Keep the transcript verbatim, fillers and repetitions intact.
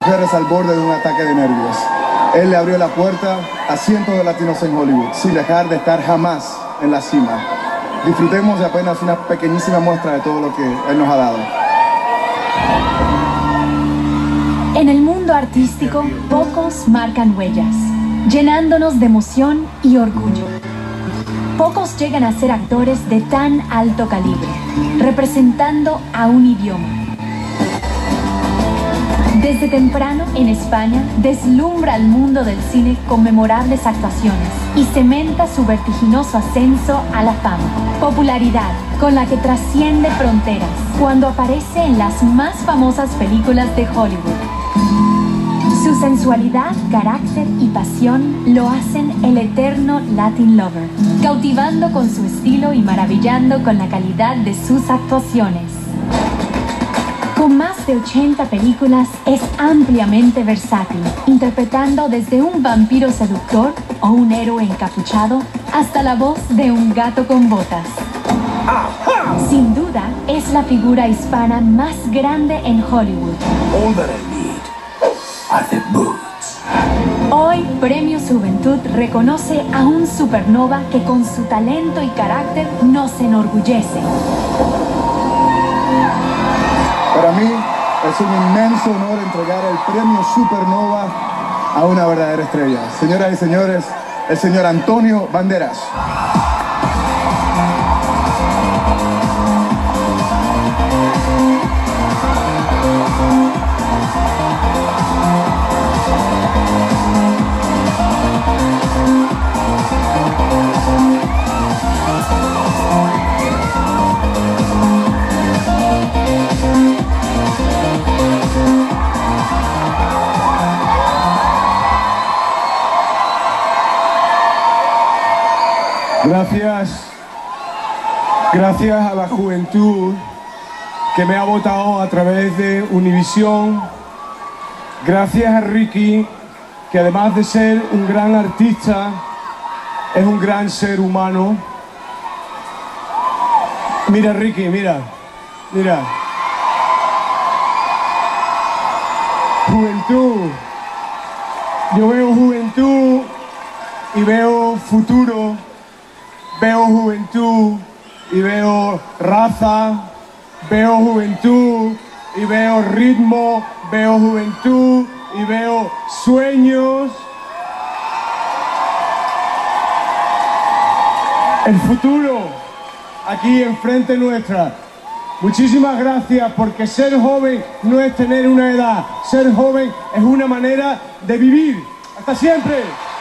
Mujeres al borde de un ataque de nervios. Él le abrió la puerta a cientos de latinos en Hollywood, sin dejar de estar jamás en la cima. Disfrutemos de apenas una pequeñísima muestra de todo lo que él nos ha dado. En el mundo artístico, pocos marcan huellas, llenándonos de emoción y orgullo. Pocos llegan a ser actores de tan alto calibre, representando a un idioma. Desde temprano, en España, deslumbra al mundo del cine con memorables actuaciones y cementa su vertiginoso ascenso a la fama. Popularidad con la que trasciende fronteras cuando aparece en las más famosas películas de Hollywood. Su sensualidad, carácter y pasión lo hacen el eterno Latin Lover, cautivando con su estilo y maravillando con la calidad de sus actuaciones. Con más de ochenta películas, es ampliamente versátil, interpretando desde un vampiro seductor o un héroe encapuchado hasta la voz de un gato con botas. Sin duda, es la figura hispana más grande en Hollywood. All that I need are the boots. Hoy, Premios Juventud reconoce a un supernova que con su talento y carácter nos enorgullece. Para mí es un inmenso honor entregar el Premio Supernova a una verdadera estrella. Señoras y señores, el señor Antonio Banderas. Gracias, gracias a la juventud que me ha votado a través de Univisión. Gracias a Ricky, que además de ser un gran artista, es un gran ser humano. Mira, Ricky, mira, mira. Juventud. Yo veo juventud y veo futuro. Veo juventud y veo raza, veo juventud y veo ritmo, veo juventud y veo sueños. El futuro, aquí enfrente nuestra. Muchísimas gracias, porque ser joven no es tener una edad, ser joven es una manera de vivir. ¡Hasta siempre!